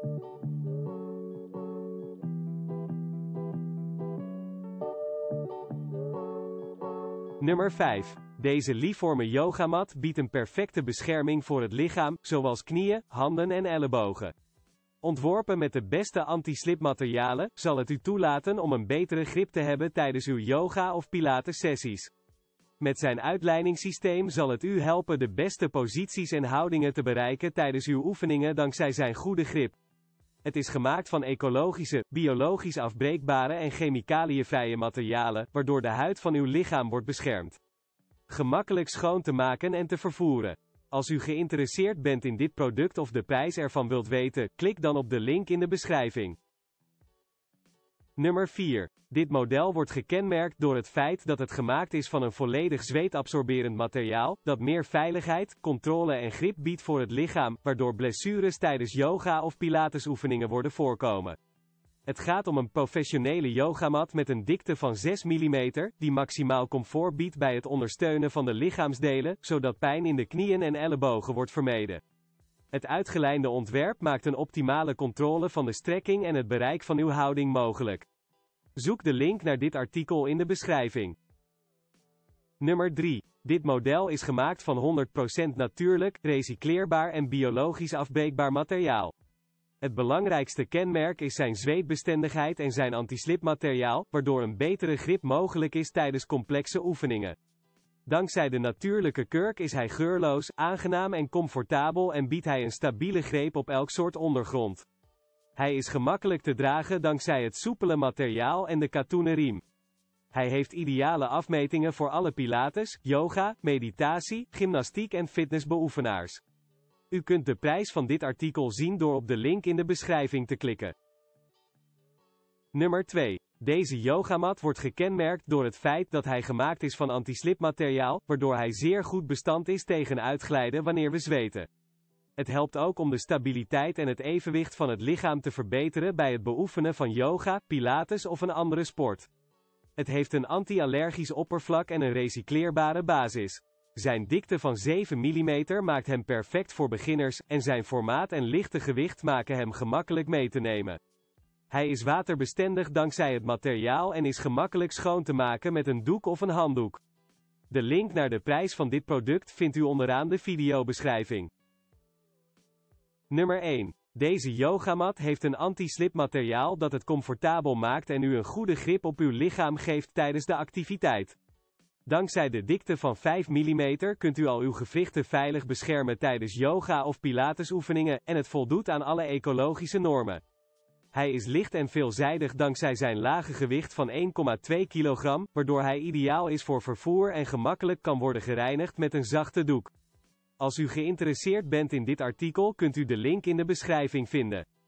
Nummer 5. Deze Liforme yogamat biedt een perfecte bescherming voor het lichaam, zoals knieën, handen en ellebogen. Ontworpen met de beste anti-slipmaterialen, zal het u toelaten om een betere grip te hebben tijdens uw yoga of pilates sessies. Met zijn uitlijningssysteem zal het u helpen de beste posities en houdingen te bereiken tijdens uw oefeningen dankzij zijn goede grip. Het is gemaakt van ecologische, biologisch afbreekbare en chemicaliënvrije materialen, waardoor de huid van uw lichaam wordt beschermd. Gemakkelijk schoon te maken en te vervoeren. Als u geïnteresseerd bent in dit product of de prijs ervan wilt weten, klik dan op de link in de beschrijving. Nummer 4. Dit model wordt gekenmerkt door het feit dat het gemaakt is van een volledig zweetabsorberend materiaal, dat meer veiligheid, controle en grip biedt voor het lichaam, waardoor blessures tijdens yoga of pilatesoefeningen worden voorkomen. Het gaat om een professionele yogamat met een dikte van 6 mm, die maximaal comfort biedt bij het ondersteunen van de lichaamsdelen, zodat pijn in de knieën en ellebogen wordt vermeden. Het uitgelijnde ontwerp maakt een optimale controle van de strekking en het bereik van uw houding mogelijk. Zoek de link naar dit artikel in de beschrijving. Nummer 3. Dit model is gemaakt van 100% natuurlijk, recycleerbaar en biologisch afbreekbaar materiaal. Het belangrijkste kenmerk is zijn zweetbestendigheid en zijn antislipmateriaal, waardoor een betere grip mogelijk is tijdens complexe oefeningen. Dankzij de natuurlijke kurk is hij geurloos, aangenaam en comfortabel en biedt hij een stabiele greep op elk soort ondergrond. Hij is gemakkelijk te dragen dankzij het soepele materiaal en de katoenen riem. Hij heeft ideale afmetingen voor alle pilates, yoga, meditatie, gymnastiek en fitnessbeoefenaars. U kunt de prijs van dit artikel zien door op de link in de beschrijving te klikken. Nummer 2. Deze yogamat wordt gekenmerkt door het feit dat hij gemaakt is van antislipmateriaal, waardoor hij zeer goed bestand is tegen uitglijden wanneer we zweten. Het helpt ook om de stabiliteit en het evenwicht van het lichaam te verbeteren bij het beoefenen van yoga, pilates of een andere sport. Het heeft een anti-allergisch oppervlak en een recycleerbare basis. Zijn dikte van 7 mm maakt hem perfect voor beginners, en zijn formaat en lichte gewicht maken hem gemakkelijk mee te nemen. Hij is waterbestendig dankzij het materiaal en is gemakkelijk schoon te maken met een doek of een handdoek. De link naar de prijs van dit product vindt u onderaan de videobeschrijving. Nummer 1. Deze yogamat heeft een anti-slip materiaal dat het comfortabel maakt en u een goede grip op uw lichaam geeft tijdens de activiteit. Dankzij de dikte van 5 mm kunt u al uw gewrichten veilig beschermen tijdens yoga of pilatesoefeningen, en het voldoet aan alle ecologische normen. Hij is licht en veelzijdig dankzij zijn lage gewicht van 1,2 kg, waardoor hij ideaal is voor vervoer en gemakkelijk kan worden gereinigd met een zachte doek. Als u geïnteresseerd bent in dit artikel kunt u de link in de beschrijving vinden.